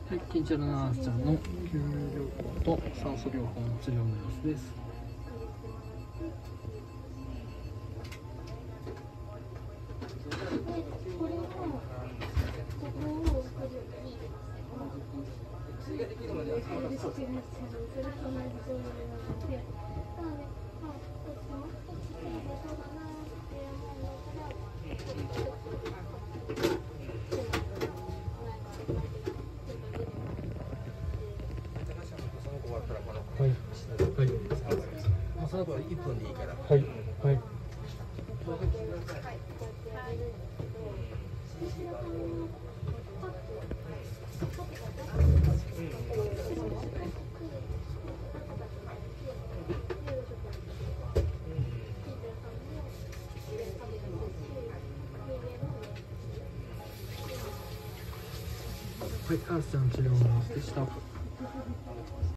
はい、緊張のナースちゃんの吸入療法と酸素療法の治療の様子です。はい、はい、 その子は1分でいいから。 はい、はい。はい、ナースちゃんの治療の様子でした。